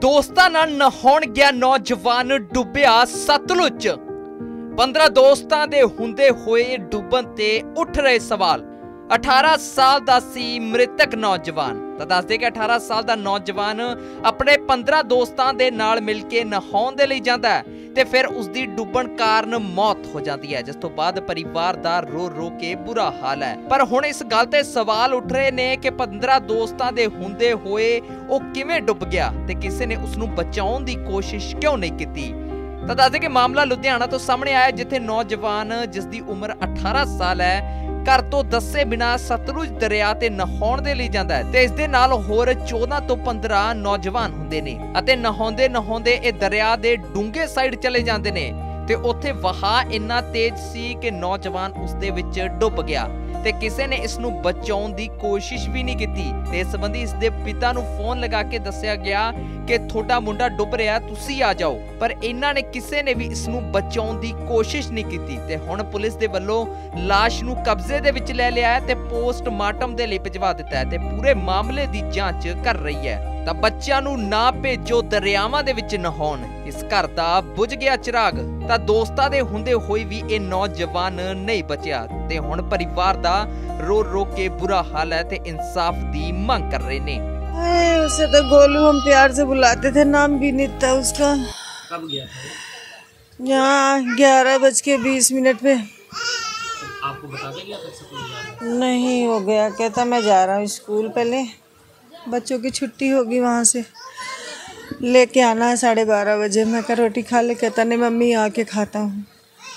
दोस्तां नाल नहाउण गया नौजवान डुੱਬਿਆ सतलुज। 15 दोस्तां दे हुंदे होए डुੱਬਣ ते उठ रहे सवाल। 18 साल दा सी मृतक नौजवान। ਤਾਂ ਦੱਸਦੇ ਕਿ 18 ਸਾਲ ਦਾ ਨੌਜਵਾਨ ਆਪਣੇ 15 ਦੋਸਤਾਂ ਦੇ ਨਾਲ ਮਿਲ ਕੇ ਨਹਾਉਣ ਦੇ ਲਈ ਜਾਂਦਾ ਹੈ ਤੇ ਫਿਰ ਉਸ ਦੀ ਡੁੱਬਣ ਕਾਰਨ ਮੌਤ ਹੋ ਜਾਂਦੀ ਹੈ, ਜਿਸ ਤੋਂ ਬਾਅਦ ਪਰਿਵਾਰ ਦਾ ਰੋ ਰੋ ਕੇ ਬੁਰਾ ਹਾਲ ਹੈ। ਪਰ ਹੁਣ ਇਸ ਗੱਲ ਤੇ ਸਵਾਲ ਉੱਠ ਰਹੇ ਨੇ ਕਿ 15 ਦੋਸਤਾਂ ਦੇ ਹੁੰਦੇ ਹੋਏ ਉਹ ਕਿਵੇਂ ਡੁੱਬ ਗਿਆ ਤੇ ਕਿਸੇ ਨੇ ਉਸ ਨੂੰ ਬਚਾਉਣ ਦੀ ਕੋਸ਼ਿਸ਼ ਕਿਉਂ ਨਹੀਂ ਕੀਤੀ। ਤਾਂ ਦੱਸਦੇ ਕਿ ਮਾਮਲਾ ਲੁਧਿਆਣਾ ਤੋਂ ਸਾਹਮਣੇ ਆਇਆ, ਜਿੱਥੇ ਨੌਜਵਾਨ ਜਿਸ ਦੀ ਉਮਰ 18 ਸਾਲ ਹੈ घर तो दसे बिना सतलुज दरिया ते नहाउण दे लई जांदा है ते इस दे नाल होर 14 तो 15 नौजवान हुंदे ने अते नहाउंदे नहाउंदे इह दरिया दे डूंगे साइड चले जांदे ने ते उत्थे वहाव इन्ना तेज सी कि नौजवान उस दे विच डुੱਬ गया ते किसी ने इस नूं बचाउण दी कोशिश भी नहीं कीती ते इस संबंधी इस दे पिता नूं फोन लगा के दस्सिया गया कि थोड़ा मुंडा डुੱਬ रिहा, तुसीं आ जाओ, पर इन्हां ने किसी ने भी इस नूं बचाउण दी कोशिश नहीं कीती ते हुण पुलिस दे वल्लों लाश नूं कब्जे दे विच ले लिया है ते पोस्टमार्टम दे लई भिजवा दित्ता है ते पूरे मामले दी जांच कर रही है। ਤਾਂ ਬੱਚਿਆਂ ਨੂੰ ਨਾ ਭੇਜੋ ਦਰਿਆਵਾਂ ਦੇ ਵਿੱਚ ਨਹਾਉਣ, ਇਸ ਘਰ ਦਾ ਬੁਝ ਗਿਆ ਚਿਰਾਗ। ਤਾਂ ਦੋਸਤਾਂ ਦੇ ਹੁੰਦੇ ਹੋਏ ਵੀ ਇਹ ਨੌਜਵਾਨ ਨਹੀਂ ਬਚਿਆ ਤੇ ਹੁਣ ਪਰਿਵਾਰ ਦਾ रो रो के बुरा हाल है ते इंसाफ दी मांग कर रहे ने। उसे तो गोलू हम प्यार से बुलाते थे, नाम भी नहीं था उसका। कब गया था? यहाँ 11:20 पे। आपको बता के गया था? नहीं, हो गया, कहता मैं जा रहा हूँ स्कूल, पहले बच्चों की छुट्टी होगी, वहाँ से लेके आना है 12:30 बजे। मैं कहा रोटी खा ले, कहता नहीं मम्मी आके खाता हूँ।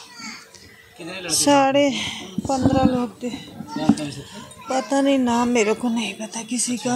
15.5 लोग थे। पता नहीं नाम, मेरे को नहीं पता किसी का।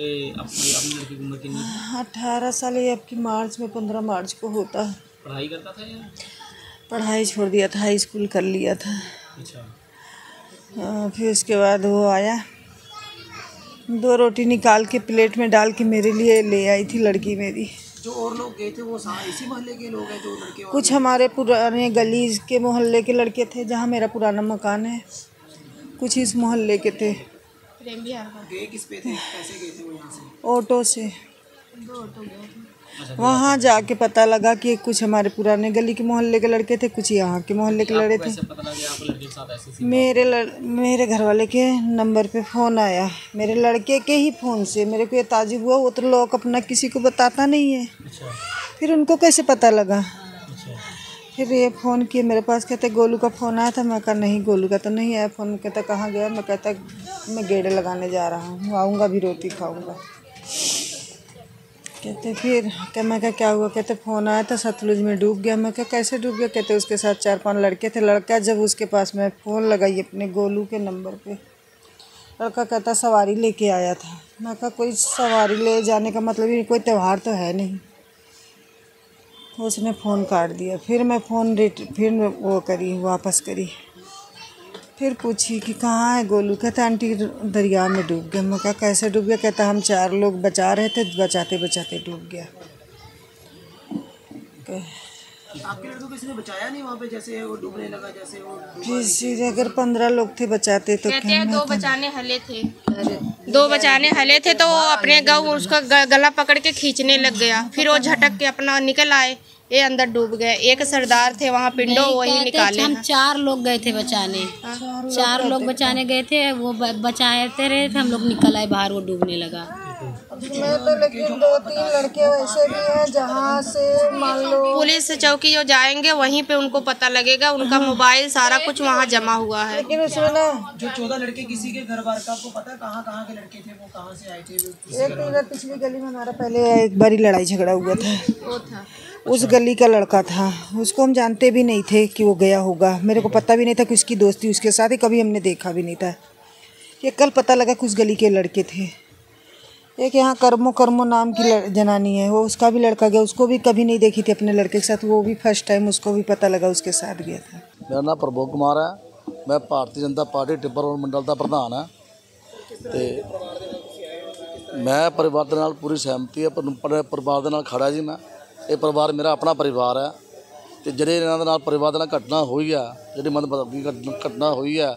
18 साल, ये आपकी मार्च में 15 मार्च को होता। पढ़ाई करता था या? पढ़ाई छोड़ दिया था, हाई स्कूल कर लिया था। अच्छा। फिर उसके बाद वो आया, 2 रोटी निकाल के प्लेट में डाल के मेरे लिए ले आई थी लड़की मेरी। जो और लोग गए थे वो इसी मोहल्ले के लोग हैं जो लड़के? कुछ हमारे पुराने गली के मोहल्ले के लड़के थे, जहाँ मेरा पुराना मकान है, कुछ इस मोहल्ले के थे। गए किस पे थे? कैसे गए थे वो यहाँ से? ऑटो से। 2 ऑटो गए थे। वहाँ जाके पता लगा कि कुछ हमारे पुराने गली के मोहल्ले के लड़के थे, कुछ यहाँ के मोहल्ले के लड़के थे। पता लगा आप लड़के के साथ ऐसे? मेरे घर वाले के नंबर पे फ़ोन आया, मेरे लड़के के ही फ़ोन से। मेरे को ये ताजुब हुआ, वो तो लोग अपना किसी को बताता नहीं है। अच्छा। फिर उनको कैसे पता लगा? अच्छा। फिर ये फ़ोन किए मेरे पास, कहते गोलू का फ़ोन आया था। मैं कहा नहीं, गोलू का तो नहीं आया फ़ोन। कहता कहाँ गया? मैं कहता मैं गेड़े लगाने जा रहा हूँ, आऊँगा भी रोटी खाऊँगा। कहते फिर मैं क्या हुआ? कहते फ़ोन आया था सतलुज में डूब गया। मैं क्या कैसे डूब गया? कहते उसके साथ 4-5 लड़के थे। लड़का जब उसके पास मैं फ़ोन लगाई अपने गोलू के नंबर पे, लड़का कहता सवारी लेके आया था। मैं कहा कोई सवारी ले जाने का मतलब ही कोई त्यौहार तो है नहीं। उसने फ़ोन काट दिया। फिर मैं फिर वो करी, वापस करी, फिर पूछी कि कहाँ है गोलू? कहता आंटी दरिया में डूब गया। मैं कहा कैसे डूब गया? कहता हम 4 लोग बचा रहे थे, बचाते बचाते डूब गया। आपके लड़कों को किसी ने बचाया नहीं वहाँ पे? जैसे वो डूबने लगा, जैसे वो किसी अगर 15 लोग थे बचाते तो कहते हैं 2 बचाने हले थे, 2 बचाने हले थे तो वो अपने गाँव उसका गला पकड़ के खींचने लग गया। फिर वो झटक के अपना निकल आए, ये अंदर डूब गए। एक सरदार थे वहाँ पिंडो, वही निकाले। हम 4 लोग गए थे बचाने, 4 लोग बचाने गए थे, वो बचाते रहे थे, हम लोग निकल आए बाहर, वो डूबने लगा। मैं तो लेकिन 2-3 लड़के वैसे भी हैं जहाँ से मान लो पुलिस चौकी जो जाएंगे वहीं पे उनको पता लगेगा, उनका मोबाइल सारा कुछ वहाँ जमा हुआ है। लेकिन उसमें ना जो 14 लड़के किसी के घर बार का आपको पता है कहाँ के लड़के थे? वो कहाँ से आए थे? एक तो इधर पिछली गली में हमारा पहले एक बारी लड़ाई झगड़ा हुआ था, वो था उस गली का लड़का था। उसको हम जानते भी नहीं थे कि वो गया होगा, मेरे को पता भी नहीं था कि उसकी दोस्ती उसके साथ ही, कभी हमने देखा भी नहीं था। ये कल पता लगा कि उस गली के लड़के थे। एक यहाँ कर्मो नाम की जनानी है, वो उसका भी लड़का गया, उसको भी कभी नहीं देखी थी अपने लड़के के साथ, वो भी फर्स्ट टाइम उसको भी पता लगा उसके साथ गया था। मेरा नाम प्रभोग कुमार है, मैं भारतीय जनता पार्टी टिब्बर रोड मंडल का प्रधान है। मैं परिवार के नाल पूरी सहमति है, परिवार के नाल खड़ा जी। मैं ये परिवार मेरा अपना परिवार है तो ਜਿਹੜੇ ਇਹਨਾਂ ਦੇ ਨਾਲ परिवार ਨਾਲ घटना हुई है, ਜਿਹੜੀ ਮੰਦਭਾਗੀ घटना हुई है,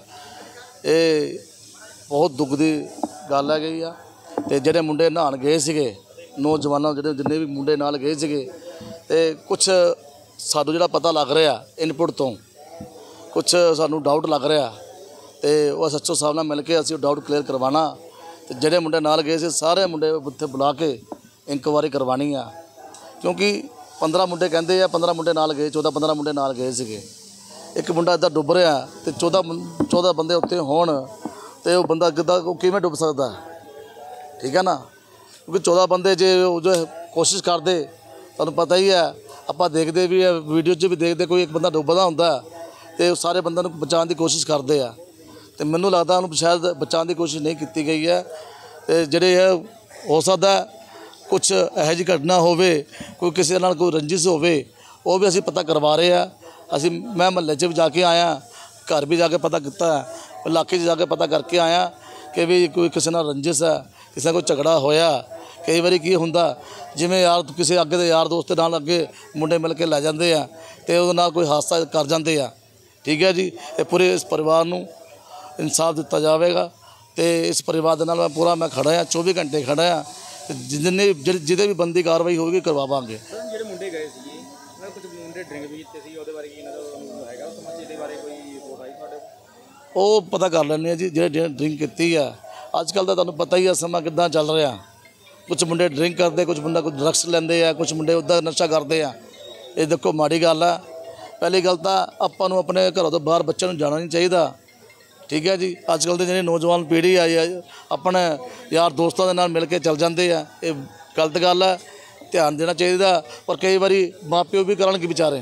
ये बहुत दुख की गल है गई है। तो ਜਿਹੜੇ ਮੁੰਡੇ ਨਹਾਉਣ ਗਏ ਸੀਗੇ ਨੌਜਵਾਨਾਂ ਜਿਹੜੇ ਜਿੰਨੇ ਵੀ ਮੁੰਡੇ ਨਾਲ ਗਏ ਸੀਗੇ ਤੇ ਕੁਛ ਸਾਨੂੰ ਜਿਹੜਾ ਪਤਾ ਲੱਗ ਰਿਹਾ ਇਨਪੁਟ ਤੋਂ ਕੁਛ ਸਾਨੂੰ ਡਾਊਟ ਲੱਗ ਰਿਹਾ ਤੇ ਉਹ SHO ਸਾਹਿਬ ਨਾਲ ਮਿਲ ਕੇ ਅਸੀਂ ਉਹ ਡਾਊਟ ਕਲੀਅਰ ਕਰਵਾਉਣਾ ਤੇ ਜਿਹੜੇ ਮੁੰਡੇ ਨਾਲ ਗਏ ਸੀ ਸਾਰੇ ਮੁੰਡੇ ਉੱਥੇ ਬੁਲਾ ਕੇ ਇਨਕੁਆਇਰੀ ਕਰਵਾਉਣੀ ਆ ਕਿਉਂਕਿ 15 ਮੁੰਡੇ ਕਹਿੰਦੇ ਆ 15 ਮੁੰਡੇ ਨਾਲ ਗਏ 14-15 ਮੁੰਡੇ ਨਾਲ ਗਏ ਸੀਗੇ ਇੱਕ ਮੁੰਡਾ ਇੱਦਾਂ ਡੁੱਬ ਰਿਹਾ ਤੇ 14 ਬੰਦੇ ਉੱਤੇ ਹੋਣ ਤੇ ਉਹ ਬੰਦਾ ਕਿੱਦਾਂ ਉਹ ਕਿਵੇਂ ਡੁੱਬ ਸਕਦਾ ਠੀਕ ਹੈ ਨਾ ਕਿਉਂਕਿ 14 ਬੰਦੇ ਜੇ ਉਹ ਜੋ ਕੋਸ਼ਿਸ਼ ਕਰਦੇ ਤੁਹਾਨੂੰ ਪਤਾ ਹੀ ਹੈ ਆਪਾਂ ਦੇਖਦੇ ਵੀ ਵੀਡੀਓ 'ਚ ਵੀ ਦੇਖਦੇ ਕੋਈ ਇੱਕ ਬੰਦਾ ਡੁੱਬਦਾ ਹੁੰਦਾ ਤੇ ਉਹ ਸਾਰੇ ਬੰਦਿਆਂ ਨੂੰ ਬਚਾਉਣ ਦੀ ਕੋਸ਼ਿਸ਼ ਕਰਦੇ ਆ ਤੇ ਮੈਨੂੰ ਲੱਗਦਾ ਉਹਨੂੰ ਸ਼ਾਇਦ ਬਚਾਉਣ ਦੀ ਕੋਸ਼ਿਸ਼ ਨਹੀਂ ਕੀਤੀ ਗਈ ਹੈ ਤੇ ਜਿਹੜੇ ਇਹ ਹੋ ਸਕਦਾ ਕੁਛ ਇਹੋ ਜਿਹੀ ਘਟਨਾ ਹੋਵੇ ਕੋਈ ਕਿਸੇ ਨਾਲ ਕੋਈ ਰੰਜਿਸ਼ ਹੋਵੇ ਉਹ ਵੀ ਅਸੀਂ ਪਤਾ ਕਰਵਾ ਰਹੇ ਆ ਅਸੀਂ ਮੈਂ ਮਹੱਲੇ 'ਚ ਵੀ ਜਾ ਕੇ ਆਇਆ ਘਰ ਵੀ ਜਾ ਕੇ ਪਤਾ ਕੀਤਾ ਇਲਾਕੇ 'ਚ ਜਾ ਕੇ ਪਤਾ ਕਰਕੇ ਆਇਆ ਕਿ ਵੀ ਕੋਈ ਕਿਸੇ ਨਾਲ ਰੰਜਿਸ਼ ਹੈ ਕਿਸੇ ਨਾਲ ਕੋਈ ਝਗੜਾ ਹੋਇਆ ਕਈ ਵਾਰੀ ਕੀ ਹੁੰਦਾ ਜਿਵੇਂ ਯਾਰ ਕਿਸੇ ਅੱਗੇ ਦੇ ਯਾਰ ਦੋਸਤ ਨਾਲ ਅੱਗੇ ਮੁੰਡੇ ਮਿਲ ਕੇ ਲੈ ਜਾਂਦੇ ਆ ਤੇ ਉਹਦੇ ਨਾਲ ਕੋਈ ਹਾਦਸਾ ਕਰ ਜਾਂਦੇ ਆ ਠੀਕ ਹੈ ਜੀ ਇਹ ਪੂਰੇ ਇਸ ਪਰਿਵਾਰ ਨੂੰ ਇਨਸਾਫ ਦਿੱਤਾ ਜਾਵੇਗਾ ਤੇ ਇਸ ਪਰਿਵਾਰ ਦੇ ਨਾਲ ਮੈਂ ਪੂਰਾ ਖੜਾ ਆ 24 ਘੰਟੇ ਖੜਾ ਆ ਤੇ ਜਿਹਦੇ ਵੀ ਬੰਦੀ ਕਾਰਵਾਈ ਹੋਵੇਗੀ ਕਰਵਾਵਾਂਗੇ ਜਿਹੜੇ ਮੁੰਡੇ ਗਏ ਸੀ ਉਹਨਾਂ ਕੁਝ ਮੁੰਡੇ ਡਰਿੰਕ ਵੀ ਕੀਤੇ ਸੀ ਉਹਦੇ ਬਾਰੇ ਕੀ ਇਹਨਾਂ ਦਾ ਹੈਗਾ ਸਮਾਜ ਦੇ ਬਾਰੇ ਕੋਈ ਰਿਪੋਰਟ ਆਈ ਤੁਹਾਡੇ ਉਹ ਪਤਾ ਕਰ ਲੈਂਦੇ ਆ ਜੀ ਜਿਹੜੇ ਡਰਿੰਕ ਕੀਤੀ ਆ ਅੱਜ ਕੱਲ੍ਹ ਤਾਂ ਤੁਹਾਨੂੰ ਪਤਾ ਹੀ ਆ ਸਮਾਂ ਕਿੱਦਾਂ ਚੱਲ ਰਿਹਾ ਕੁਝ ਮੁੰਡੇ ਡਰਿੰਕ ਕਰਦੇ ਕੁਝ ਮੁੰਡਾ ਕੁਝ ਡਰੱਗਸ ਲੈਂਦੇ ਆ ਕੁਝ ਮੁੰਡੇ ਉੱਦਾਂ ਨਸ਼ਾ ਕਰਦੇ ਆ ਇਹ ਦੇਖੋ ਮਾੜੀ ਗੱਲ ਆ ਪਹਿਲੀ ਗੱਲ ਤਾਂ ਆਪਾਂ ਨੂੰ ਆਪਣੇ ਘਰੋਂ ਤੋਂ ਬਾਹਰ ਬੱਚਿਆਂ ਨੂੰ ਜਾਣਾ ਨਹੀਂ ਚਾਹੀਦਾ ਠੀਕ ਹੈ ਜੀ ਅੱਜ ਕੱਲ੍ਹ ਦੇ ਜਿਹੜੇ ਨੌਜਵਾਨ ਪੀੜ੍ਹੀ ਆਈ ਆ ਆਪਣੇ ਯਾਰ ਦੋਸਤਾਂ ਦੇ ਨਾਲ ਮਿਲ ਕੇ ਚੱਲ ਜਾਂਦੇ ਆ ਇਹ ਗਲਤ ਗੱਲ ਹੈ ਧਿਆਨ ਦੇਣਾ ਚਾਹੀਦਾ ਪਰ ਕਈ ਵਾਰੀ ਮਾਂ ਪਿਓ ਵੀ ਕਰਨਗੇ ਵਿਚਾਰੇ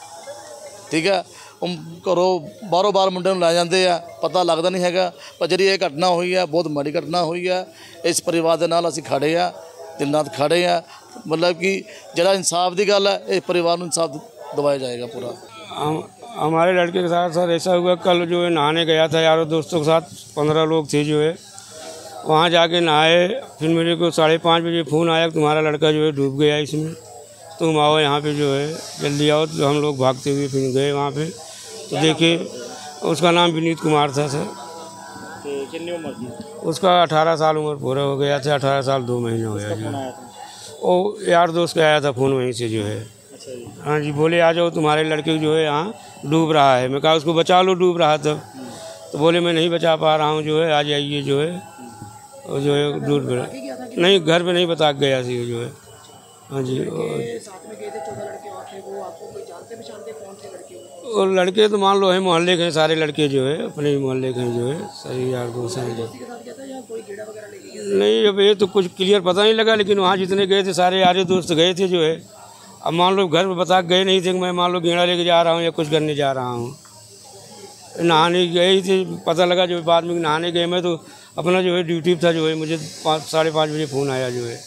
ਠੀਕ ਹੈ ਉਹ ਘਰੋਂ ਬਾਹਰੋਂ ਬਾਹਰ ਮੁੰਡੇ ਨੂੰ ਲੈ ਜਾਂਦੇ ਆ ਪਤਾ ਲੱਗਦਾ ਨਹੀਂ ਹੈਗਾ ਪਰ ਜਿਹੜੀ ਇਹ ਘਟਨਾ ਹੋਈ ਹੈ ਬਹੁਤ ਮਾੜੀ ਘਟਨਾ ਹੋਈ ਹੈ ਇਸ ਪਰਿਵਾਰ ਦੇ ਨਾਲ ਅਸੀਂ ਖੜੇ ਆ ਦਿਨ ਰਾਤ ਖੜੇ ਆ मतलब कि जरा इंसाफ की गल है इस परिवार को इंसाफ दिवाया जाएगा पूरा। हमारे लड़के के साथ सर ऐसा हुआ कल जो है नहाने गया था यारों दोस्तों के साथ 15 लोग थे जो है वहाँ जाके नहाए फिर मेरे को 5:30 बजे फ़ोन आया कि तुम्हारा लड़का जो है डूब गया इसमें तुम आओ यहाँ पे जो है जल्दी आओ। तो हम लोग भागते हुए फिर गए वहाँ पे तो देखे उसका नाम विनीत कुमार था सर। कितनी उम्र थी उसका 18 साल उम्र पूरा हो गया था 18 साल 2 महीने हो गया जो वो यार दोस्त का आया था फ़ोन वहीं से जो है। हाँ जी बोले आ जाओ तुम्हारे लड़के जो है यहाँ डूब रहा है। मैं कहा उसको बचा लो डूब रहा था तो बोले मैं नहीं बचा पा रहा हूँ जो है आ जाइए जो है और जो है डूब गया नहीं घर पे नहीं बता गया सी जो है। हाँ जी और लड़के तो मान लो है मोहल्ले के हैं सारे लड़के जो है अपने ही मोहल्ले के हैं जो है सही यार दोस्त हैं जो नहीं अब ये तो कुछ क्लियर पता नहीं लगा लेकिन वहाँ जितने गए थे सारे यारे दोस्त गए थे जो है। अब मान लो घर में बता गए नहीं थे कि मैं मान लो गेड़ा लेके जा रहा हूँ या कुछ करने जा रहा हूँ। नहाने गए ही थे पता लगा जो बाद में नहाने गए मैं तो अपना जो है ड्यूटी था जो है मुझे 5-5:30 बजे फ़ोन आया जो है।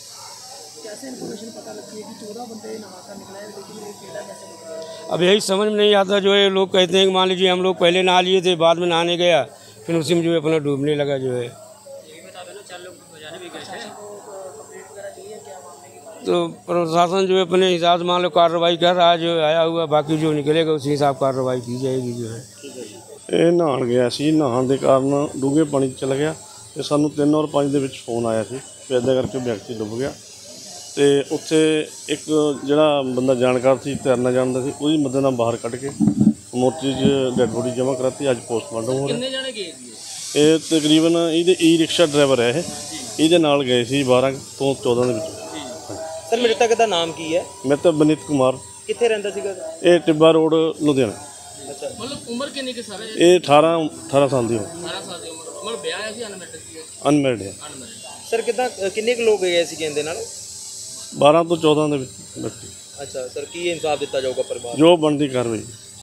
अब यही समझ में नहीं आता जो है लोग कहते हैं कि मान लीजिए हम लोग पहले नहा लिए थे बाद में नहाने गया फिर उसी में जो है अपना डूबने लगा जो है। तो प्रशासन जो है अपने हिसाब से मान लो कार्रवाई कर रहा है जो आया हुआ बाकी जो निकलेगा उसी हिसाब कार्रवाई की जाएगी जो है। ਇਹ ਨਹਾਉਣ ਗਿਆ ਸੀ ਨਹਾਉਣ ਦੇ ਕਾਰਨ ਡੂੰਘੇ ਪਾਣੀ 'ਚ ਚਲਾ ਗਿਆ ਤੇ ਸਾਨੂੰ 3 ਔਰ 5 ਦੇ ਵਿੱਚ ਫੋਨ ਆਇਆ ਸੀ ਕਿ ਇੱਦਾਂ ਕਰਕੇ ਵਿਅਕਤੀ ਡੁੱਬ ਗਿਆ ਤੇ ਉੱਥੇ ਇੱਕ ਜਿਹੜਾ ਬੰਦਾ ਜਾਣਕਾਰ ਸੀ ਤੈਰਨਾ ਜਾਣਦਾ ਸੀ ਉਹਦੀ ਮਦਦ ਨਾਲ ਬਾਹਰ ਕੱਢ ਕੇ ਮੋਰਚੇ 'ਚ ਡੈਡ ਬੋਡੀ ਜਮ੍ਹਾਂ ਕਰਾਤੀ। ਅੱਜ ਪੋਸਟਮਾਰਟਮ ਹੋ ਰਿਹਾ। ਕਿੰਨੇ ਜਣੇ ਗਏ ਸੀ ਇਹ ਤਕਰੀਬਨ ਇਹਦੇ ਰਿਕਸ਼ਾ ਡਰਾਈਵਰ ਹੈ ਇਹਦੇ ਨਾਲ ਗਏ ਸੀ 12 ਤੋਂ 14 ਦੇ ਵਿੱਚ। सर मृतक का नाम की है? मैं तो विनीत कुमार। कितने रहता सीगा? ये टिब्बा रोड लुधियाना। अच्छा मतलब उम्र कितनी के साल है? ये 18 साल की हो। 18 साल की उम्र मतलब ब्याह है या अनमैरिड है? अनमैरिड है। सर कितने लोग गए सी कहंदे नाल? 12 ਤੋਂ 14 ਦੇ ਵਿੱਚ। अच्छा सर की इंसाफ दिता जाऊगा परिवार जो बनती कार्रवाई।